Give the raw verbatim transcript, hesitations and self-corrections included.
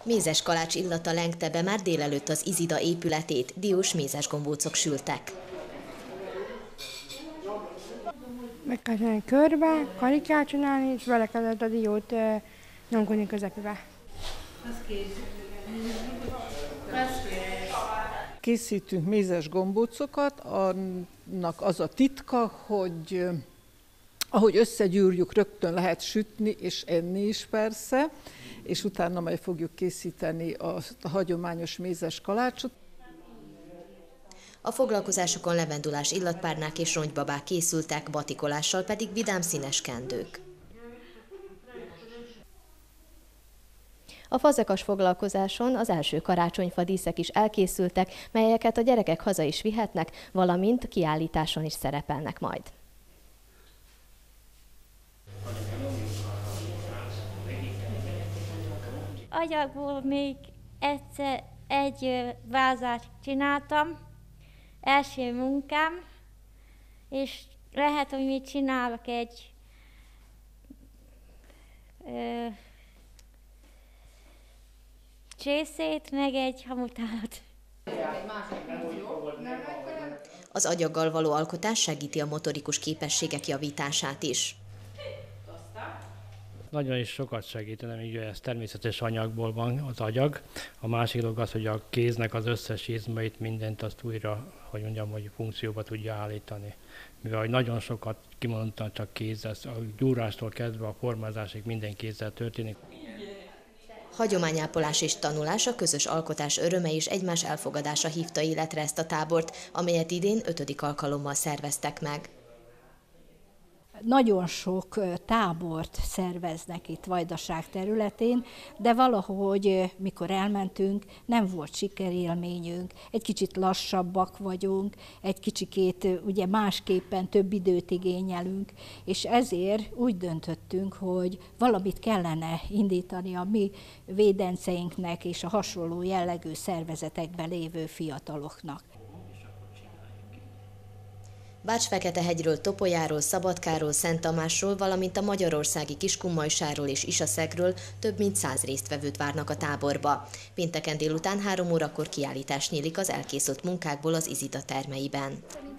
Mézes kalács illata lengte be már délelőtt az Izida épületét, diós mézes gombócok sültek. Meg kell csinálni körbe, karikát csinálni, és bele kellett a diót e, nyomkodni közepébe. Készítünk mézes gombócokat, annak az a titka, hogy ahogy összegyűrjük, rögtön lehet sütni és enni is persze, és utána majd fogjuk készíteni a, a hagyományos mézes kalácsot. A foglalkozásokon levendulás illatpárnák és rongybabák készültek, batikolással pedig vidám színes kendők. A fazekas foglalkozáson az első karácsonyfa díszek is elkészültek, melyeket a gyerekek haza is vihetnek, valamint kiállításon is szerepelnek majd. Agyagból még egyszer egy vázát csináltam, első munkám, és lehet, hogy még csinálok egy ö, csészét, meg egy hamutálat. Az agyaggal való alkotás segíti a motorikus képességek javítását is. Nagyon is sokat segít, nem így, ez természetes anyagból van az agyag. A másik dolog az, hogy a kéznek az összes izmait, mindent azt újra, hogy mondjam, hogy funkcióba tudja állítani. Mivel hogy nagyon sokat kimondottan csak kézzel, a gyúrástól kezdve a formázásig minden kézzel történik. Hagyományápolás és tanulás, a közös alkotás öröme és egymás elfogadása hívta életre ezt a tábort, amelyet idén ötödik alkalommal szerveztek meg. Nagyon sok tábort szerveznek itt Vajdaság területén, de valahogy, mikor elmentünk, nem volt sikerélményünk, egy kicsit lassabbak vagyunk, egy kicsikét ugye másképpen több időt igényelünk, és ezért úgy döntöttünk, hogy valamit kellene indítani a mi védenceinknek és a hasonló jellegű szervezetekben lévő fiataloknak. Bács-Feketehegyről, Topolyáról, Szabadkáról, Szent Tamásról, valamint a magyarországi Kiskunmajsáról és Isaszegről több mint száz résztvevőt várnak a táborba. Pénteken délután három órakor kiállítás nyílik az elkészült munkákból az Izida termeiben.